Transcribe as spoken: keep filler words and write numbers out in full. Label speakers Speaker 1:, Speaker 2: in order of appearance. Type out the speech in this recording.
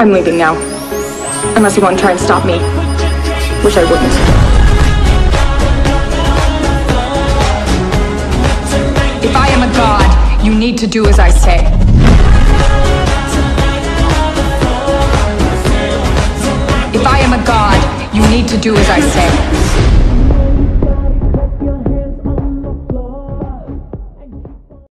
Speaker 1: I'm leaving now. Unless you want to try and stop me. Wish I wouldn't.
Speaker 2: If I am a god, you need to do as I say. If I am a god, you need to do as I say.